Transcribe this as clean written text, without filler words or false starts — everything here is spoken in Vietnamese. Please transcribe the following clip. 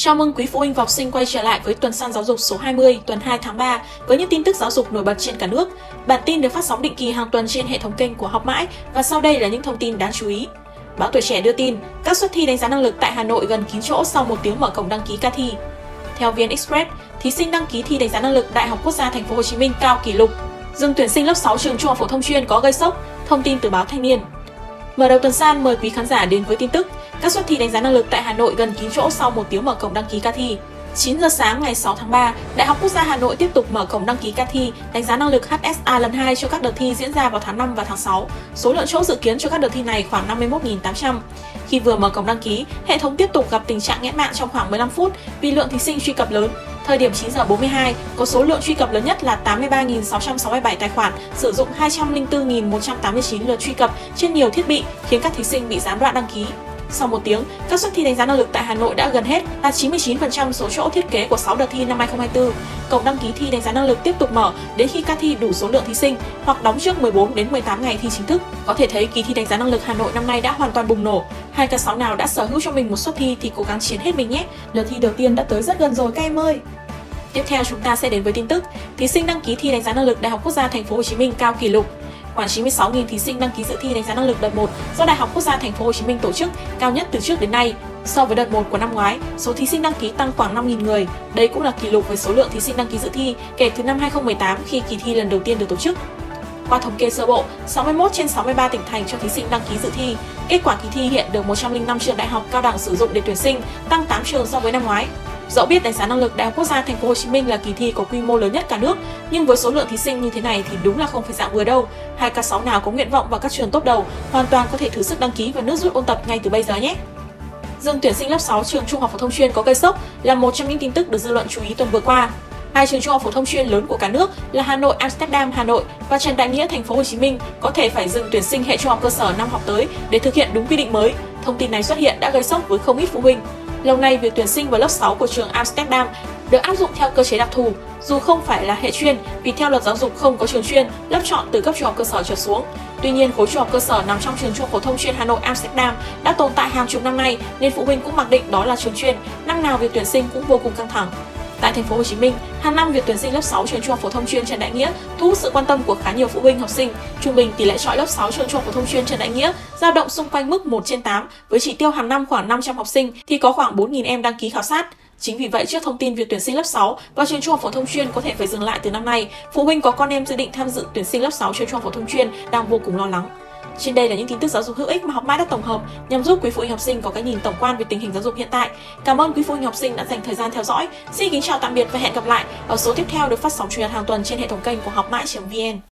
Chào mừng quý phụ huynh và học sinh quay trở lại với tuần săn giáo dục số 20 tuần 2 tháng 3 với những tin tức giáo dục nổi bật trên cả nước. Bản tin được phát sóng định kỳ hàng tuần trên hệ thống kênh của Học Mãi và sau đây là những thông tin đáng chú ý. Báo Tuổi Trẻ đưa tin, các suất thi đánh giá năng lực tại Hà Nội gần kín chỗ sau 1 tiếng mở cổng đăng ký ca thi. Theo VN Express, thí sinh đăng ký thi đánh giá năng lực Đại học Quốc gia Thành phố Hồ Chí Minh cao kỷ lục. Dừng tuyển sinh lớp 6 trường Trung học phổ thông chuyên có gây sốc. Thông tin từ báo Thanh niên. Mở đầu tuần san, mời quý khán giả đến với tin tức. Các suất thi đánh giá năng lực tại Hà Nội gần kín chỗ sau 1 tiếng mở cổng đăng ký ca thi. 9 giờ sáng ngày 6 tháng 3, Đại học Quốc gia Hà Nội tiếp tục mở cổng đăng ký ca thi đánh giá năng lực HSA lần 2 cho các đợt thi diễn ra vào tháng 5 và tháng 6. Số lượng chỗ dự kiến cho các đợt thi này khoảng 51.800. Khi vừa mở cổng đăng ký, hệ thống tiếp tục gặp tình trạng nghẽn mạng trong khoảng 15 phút vì lượng thí sinh truy cập lớn. Thời điểm 9 giờ 42, có số lượng truy cập lớn nhất là 83.667 tài khoản, sử dụng 204.189 lượt truy cập trên nhiều thiết bị, khiến các thí sinh bị gián đoạn đăng ký. Sau 1 tiếng, các suất thi đánh giá năng lực tại Hà Nội đã gần hết, đạt 99% số chỗ thiết kế của 6 đợt thi năm 2024. Cổng đăng ký thi đánh giá năng lực tiếp tục mở đến khi ca thi đủ số lượng thí sinh hoặc đóng trước 14 đến 18 ngày thi chính thức. Có thể thấy kỳ thi đánh giá năng lực Hà Nội năm nay đã hoàn toàn bùng nổ. 2K6 nào đã sở hữu cho mình một suất thi thì cố gắng chiến hết mình nhé. Đợt thi đầu tiên đã tới rất gần rồi các em ơi. Tiếp theo chúng ta sẽ đến với tin tức thí sinh đăng ký thi đánh giá năng lực Đại học Quốc gia Thành phố Hồ Chí Minh cao kỷ lục. Khoảng 96.000 thí sinh đăng ký dự thi đánh giá năng lực đợt 1 do Đại học Quốc gia Thành phố Hồ Chí Minh tổ chức, cao nhất từ trước đến nay. So với đợt 1 của năm ngoái, số thí sinh đăng ký tăng khoảng 5.000 người. Đây cũng là kỷ lục với số lượng thí sinh đăng ký dự thi kể từ năm 2018 khi kỳ thi lần đầu tiên được tổ chức. Qua thống kê sơ bộ, 61 trên 63 tỉnh thành cho thí sinh đăng ký dự thi. Kết quả kỳ thi hiện được 105 trường đại học cao đẳng sử dụng để tuyển sinh, tăng 8 trường so với năm ngoái. Dẫu biết đánh giá năng lực Đại học Quốc gia Thành phố Hồ Chí Minh là kỳ thi có quy mô lớn nhất cả nước, nhưng với số lượng thí sinh như thế này thì đúng là không phải dạng vừa đâu. 2K6 nào có nguyện vọng vào các trường top đầu hoàn toàn có thể thử sức đăng ký và nước rút ôn tập ngay từ bây giờ nhé. Dừng tuyển sinh lớp 6 trường Trung học phổ thông chuyên có gây sốc là một trong những tin tức được dư luận chú ý tuần vừa qua. Hai trường trung học phổ thông chuyên lớn của cả nước là Hà Nội Amsterdam Hà Nội và Trần Đại Nghĩa Thành phố Hồ Chí Minh có thể phải dừng tuyển sinh hệ trung học cơ sở năm học tới để thực hiện đúng quy định mới. Thông tin này xuất hiện đã gây sốc với không ít phụ huynh. Lâu nay, việc tuyển sinh vào lớp 6 của trường Amsterdam được áp dụng theo cơ chế đặc thù, dù không phải là hệ chuyên, vì theo luật giáo dục không có trường chuyên, lớp chọn từ cấp trung học cơ sở trở xuống. Tuy nhiên, khối trung học cơ sở nằm trong trường trung học phổ thông chuyên Hà Nội Amsterdam đã tồn tại hàng chục năm nay nên phụ huynh cũng mặc định đó là trường chuyên, năm nào việc tuyển sinh cũng vô cùng căng thẳng. Tại Thành phố Hồ Chí Minh, hàng năm việc tuyển sinh lớp 6 trường trung học phổ thông chuyên Trần Đại Nghĩa thu hút sự quan tâm của khá nhiều phụ huynh học sinh. Trung bình tỷ lệ chọi lớp 6 trường trung học phổ thông chuyên Trần Đại Nghĩa dao động xung quanh mức 1/8, với chỉ tiêu hàng năm khoảng 500 học sinh thì có khoảng 4.000 em đăng ký khảo sát. Chính vì vậy, trước thông tin việc tuyển sinh lớp 6 vào trường trung học phổ thông chuyên có thể phải dừng lại từ năm nay, phụ huynh có con em dự định tham dự tuyển sinh lớp 6 trường trung học phổ thông chuyên đang vô cùng lo lắng. Trên đây là những tin tức giáo dục hữu ích mà Học Mãi đã tổng hợp nhằm giúp quý phụ huynh học sinh có cái nhìn tổng quan về tình hình giáo dục hiện tại. Cảm ơn quý phụ huynh học sinh đã dành thời gian theo dõi. Xin kính chào tạm biệt và hẹn gặp lại ở số tiếp theo được phát sóng chủ nhật hàng tuần trên hệ thống kênh của Học Mãi.vn.